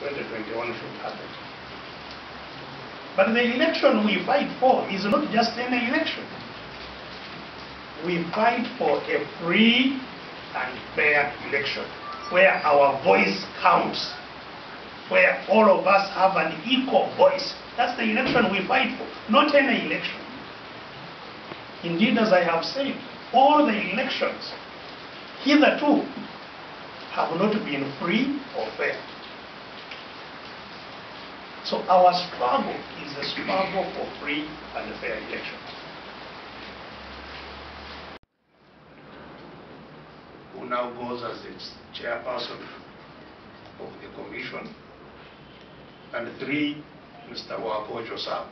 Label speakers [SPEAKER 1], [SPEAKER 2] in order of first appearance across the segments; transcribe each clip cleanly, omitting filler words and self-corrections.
[SPEAKER 1] 2021 should happen. But the election we fight for is not just any election. We fight for a free and fair election where our voice counts, where all of us have an equal voice. That's the election we fight for, not any election. Indeed, as I have said, all the elections hitherto have not been free or fair. So our struggle is a struggle for free and fair elections. Who now goes as its chairperson of the commission, and 3, Mr. Wapojo Sam.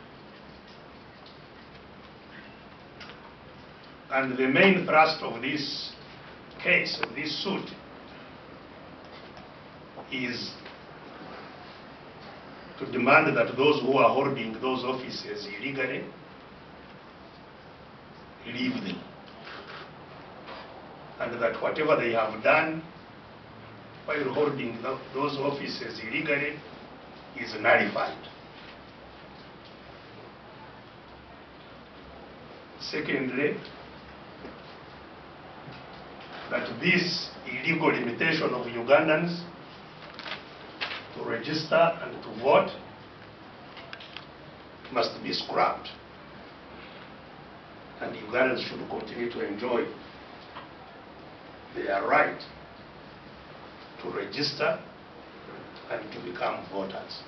[SPEAKER 1] And the main thrust of this case, of this suit, is to demand that those who are holding those offices illegally leave them, and that whatever they have done while holding those offices illegally is nullified. Secondly, that this illegal limitation of Ugandans to register and to vote must be scrapped, and Ugandans should continue to enjoy their right to register and to become voters.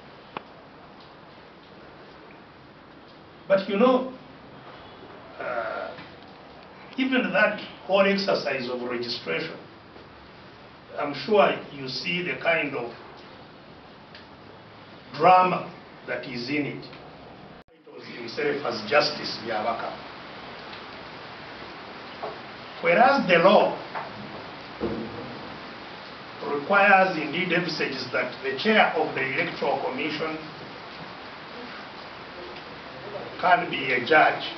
[SPEAKER 1] But you know, even that whole exercise of registration, I'm sure you see the kind of drama that is in it. It was himself as Justice Byabakama. Whereas the law requires, indeed envisages that the chair of the Electoral Commission can be a judge.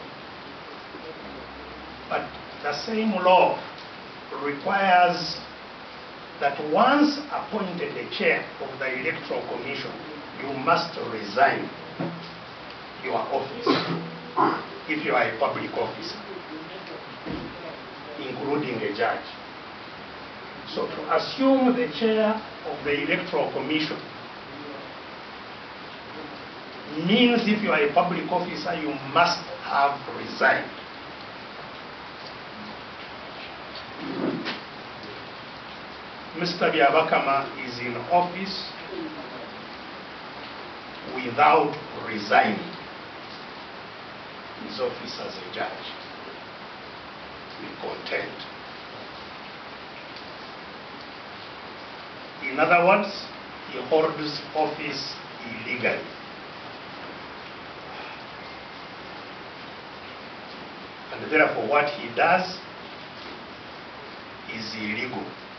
[SPEAKER 1] But the same law requires that once appointed the chair of the Electoral Commission, you must resign your office if you are a public officer, including a judge. So to assume the chair of the Electoral Commission means if you are a public officer, you must have resigned. Mr. Byabakama is in office without resigning his office as a judge. Be content. In other words, he holds office illegally. And therefore what he does is illegal.